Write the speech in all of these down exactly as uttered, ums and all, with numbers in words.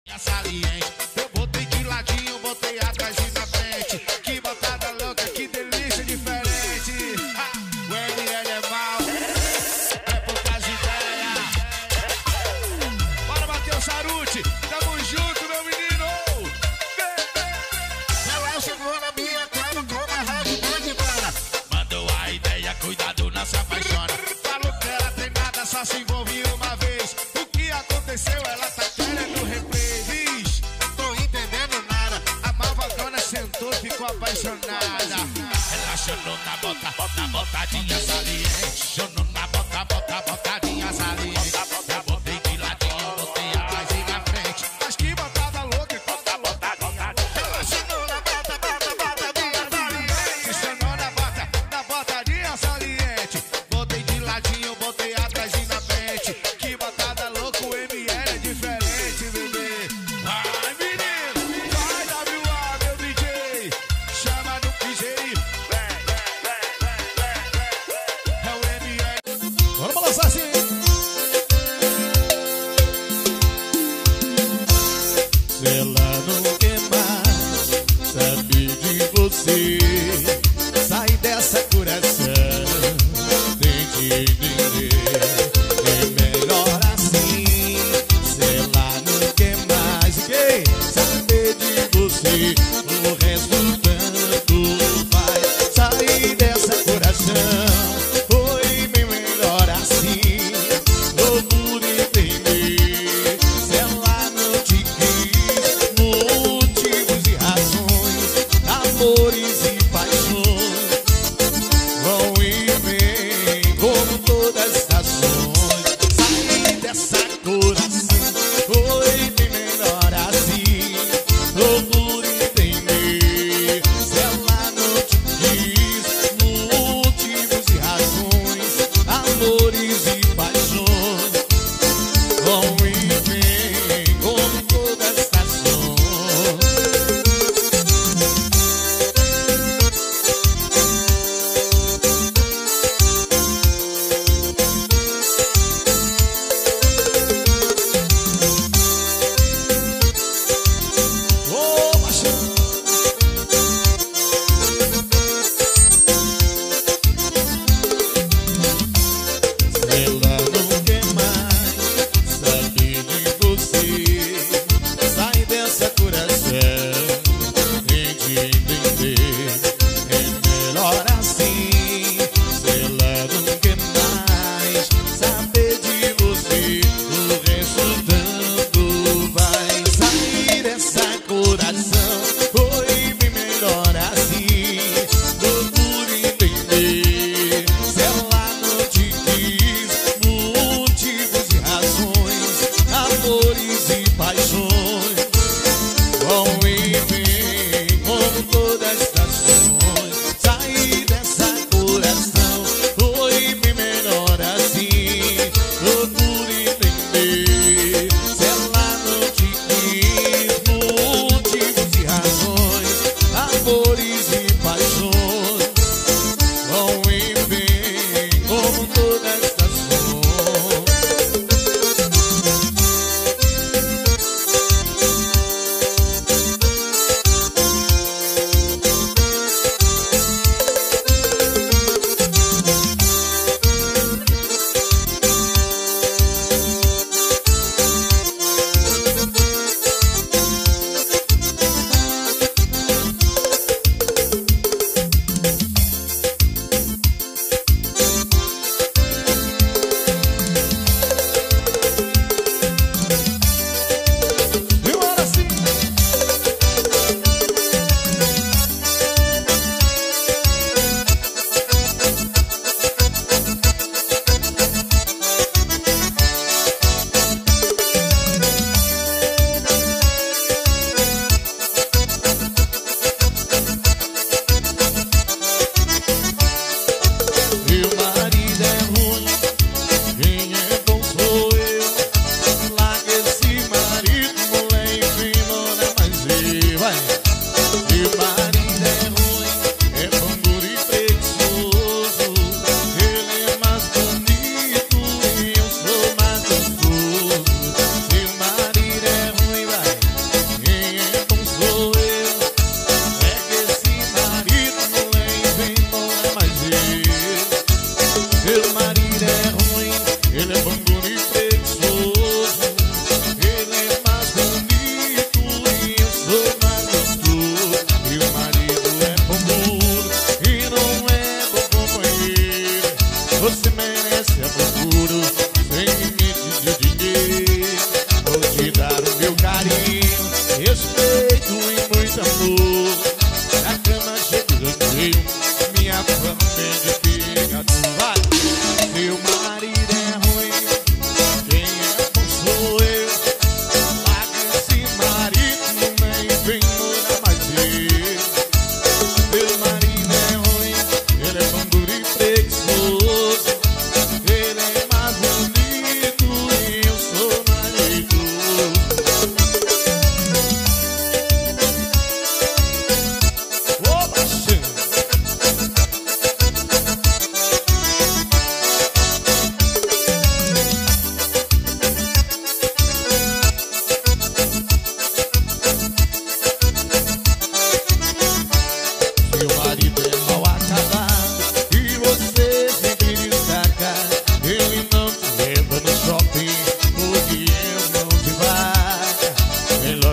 Saliente, eu botei de ladinho, botei atrás e na frente. Que botada louca, que delícia diferente. Ha, o M L é mal, é poucas ideias. Bora bater o Saruti, tamo junto, meu menino. Ela chegou na minha cama com a rádio grande para. Mandou a ideia, cuidado, não se apaixona. Falou que ela tem nada, só se envolveu uma vez. O que aconteceu, ela tá querendo replay. Sentou, ficou apaixonada. Relacionou na bota, na botadinha saliente. Chonou na bota, bota, botadinha saliente. Eu botei de ladinho, botei atrás e na frente. Mas que botada louca, bota, botadinha. Relacionou na bota, bota, botadinha saliente. Chonou na bota, na botadinha saliente. Botei de ladinho, botei atrás e na frente. Que botada louca, o M L é diferente, bebê. Ela não quer mais saber de você. Sai dessa coração, tente entender. É melhor assim. Se ela não quer mais okay? Saber de você, o resto tanto faz. Sair dessa coração, foi bem melhor assim. Procure entender. Se ela não te quis,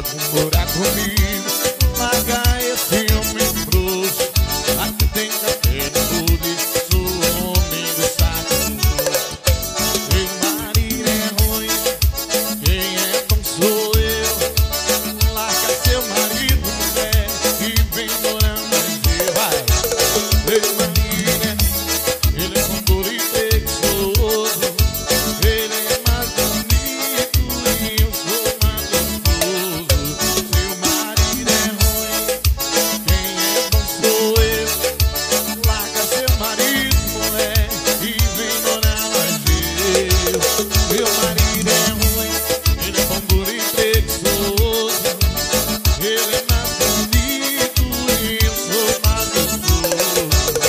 pode morar comigo. Larga esse homem frouxo. Aqui tem café no bule, sou homem do saco. Meu marido é ruim, quem é bom sou eu. Larga seu marido, mulher, e vem morar mais eu. Vai, meu marido é, ele é bom por preguiçoso. Ele é mais bonito e eu sou mais gostoso. Seu marido é ruim, quem é bom sou eu. Larga seu marido, mulher, e vem morar mais eu. Meu marido é ruim, ele é bom por preguiçoso. Ele é mais bonito e eu sou mais gostoso.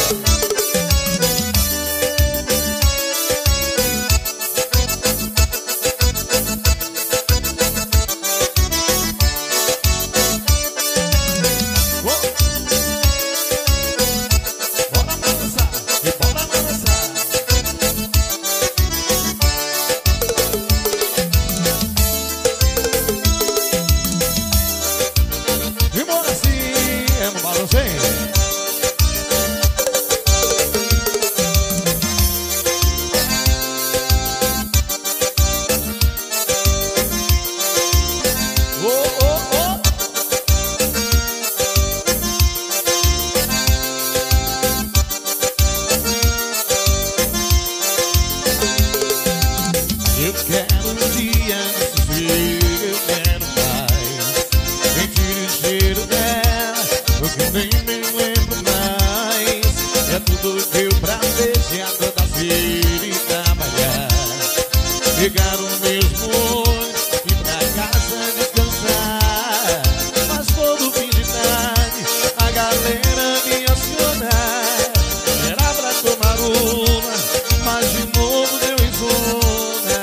Bora balançar, e bora balançar. E bora assim, é no balancinho. Oh, oh, oh. Eu quero um dia viver, eu quero mais. Sentir o cheiro dela, porque nem me lembro mais. É tudo deu pra beijar toda vida e trabalhar. Pegar o mesmo ônibus e ir pra casa descansar. Mas todo fim de tarde a galera me acionar. Era pra tomar uma, mas de novo deu em zona.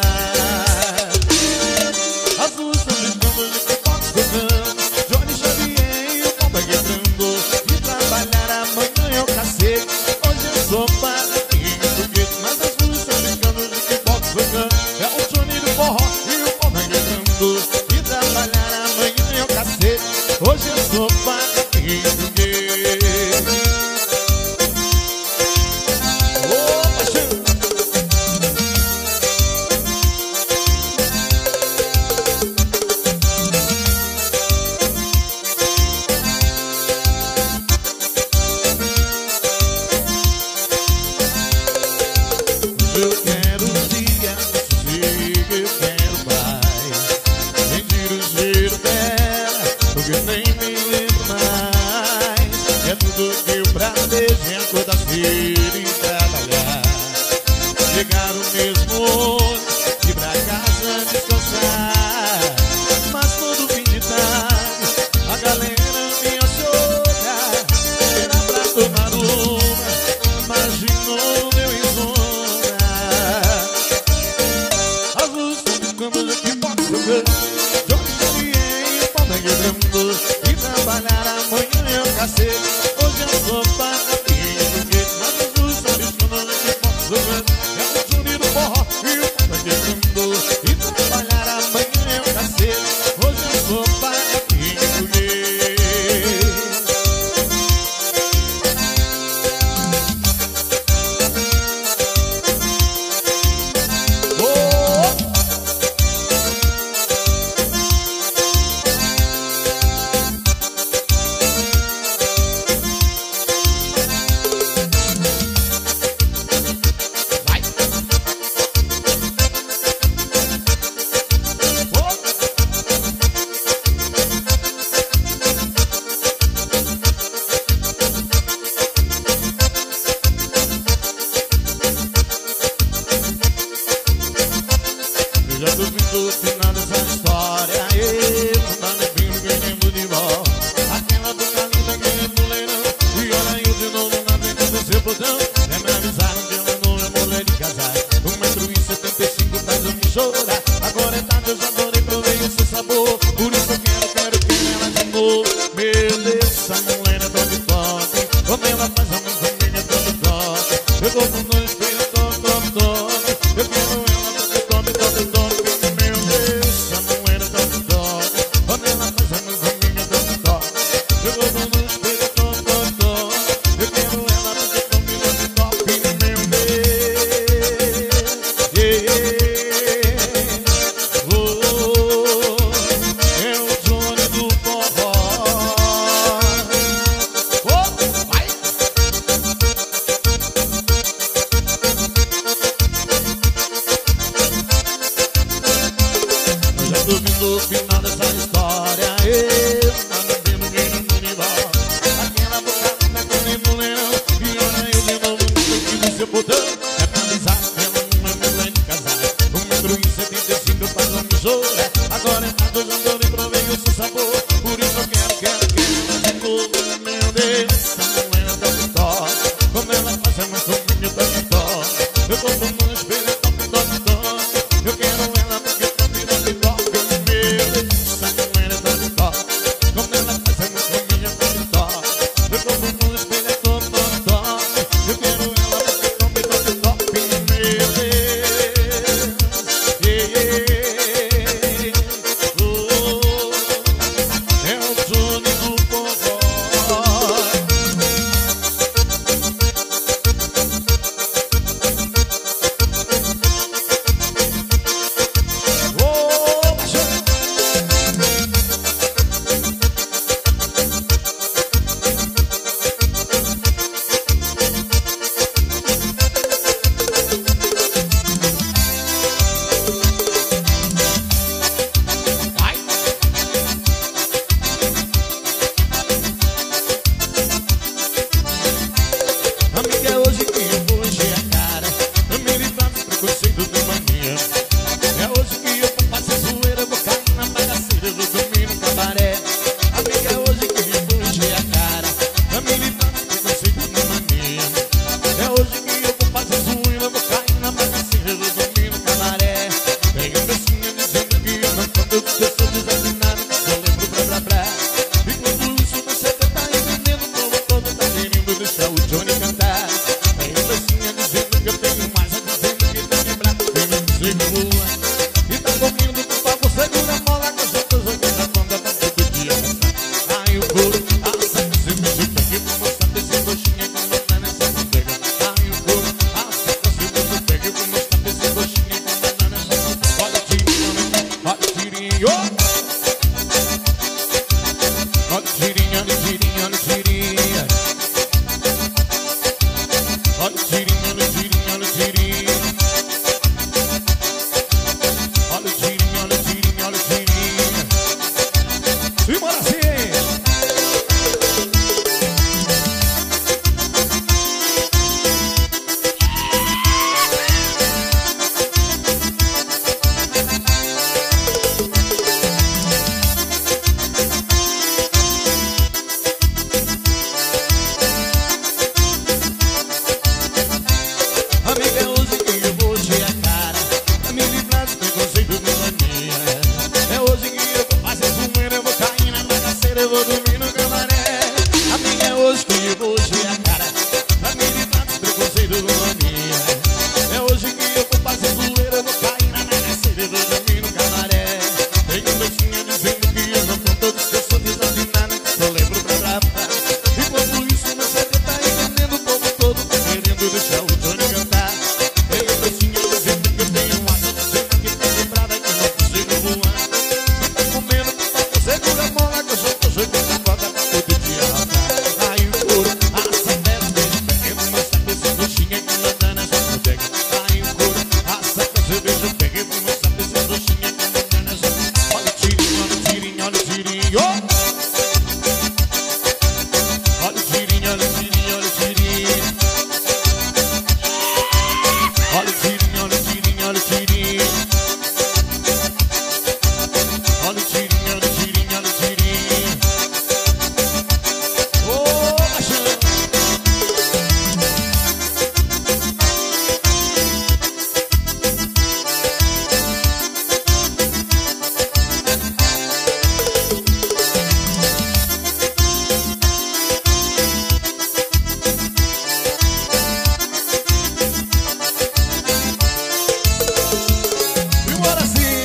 As luzes estão piscando, de que box tocando, Johnny Xavier e o pau tá quebrando. E trabalhar amanhã é o cacete, hoje eu sou paraquinho do gueto. Mas as luzes estão piscando, de que box tocando, é o Johnny do forró e o pau tá quebrando. E trabalhar amanhã é o cacete, hoje eu sou paraquinho do gueto. Ô, paixão! Eu quero um dia sossego, eu quero mais. Sentir o cheiro dela, porque nem me lembro mais. É tudo que eu pra beijar toda vida e trabalhar. Pegar o mesmo ônibus e ir pra casa descansar. Mas todo fim de tarde a galera me aciona. Era pra tomar uma, mas de novo deu em zona. As luzes estão piscando, de que box tocando, Johnny Xavier e o pau tá quebrando. E eu vou dormir no cabaré. A minha é hoje que eu vou encher a cara pra me livrar dos preconceitos com a minha. É hoje que eu vou fazer zoeira, eu vou cair na mereceira, eu vou dormir no cabaré. Tem um beijinho dizendo que eu não tô todos, que eu sou desafinado, só lembro pra gravar. Enquanto isso, meu C D tá entendendo o povo todo, querendo deixar o Johnny cantar. Tem um beijinho dizendo que eu tenho um ato, dizendo que tá quebrada, que eu não consigo voar. Tá comendo, tá segura a mola, que eu só tô jogando a boca pra todo dia rodar. Aí o couro, a sapela, beijo, pega no meu saco, esse coxinha que manda nessa bodega. Aí o couro, a sapela, seu beijo, pega no meu saco, esse coxinha que manda nessa bodega. Olha o tirinho, olha o tirinho, olha o tirinho. Olha o tirinho, olha o tirinho, olha o tirinho. Olha o tirinho, olha o tirinho, olha o tirinho. Olha o tirinho, olha o tirinho, olha o tirinho. Ô, baixão. E bora sim.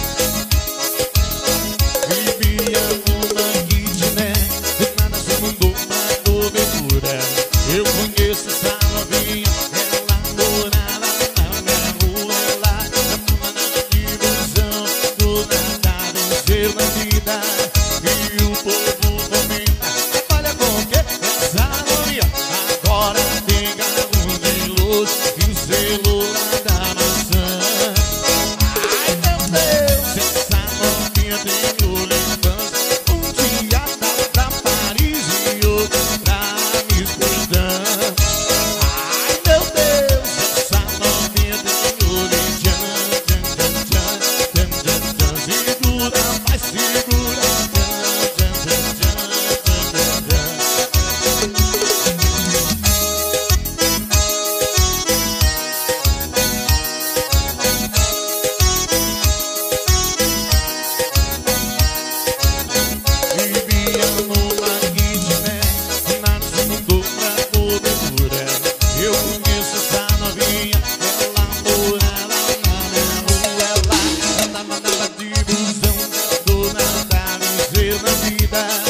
Vivia numa kitnet, do nada se mudou uma cobertura. Eu conheço essa novinha, ela morava na minha rua. Ela chamava na divisão, do nada venceu na vida. E o povo comenta, olha com que essa novinha agora tem carro de luz e o celular da maçã. Ai meu Deus, essa novinha tem OnlyFans. Um dia tá pra Paris e outro pra Amsterdã. Ai meu Deus, essa novinha tem OnlyFans. Segura, vai segura. Vivia numa kitnet, do nada se mudou pra cobertura. Eu conheço essa novinha, ela morava na minha rua. Ela andava na divisão, do nada venceu na vida.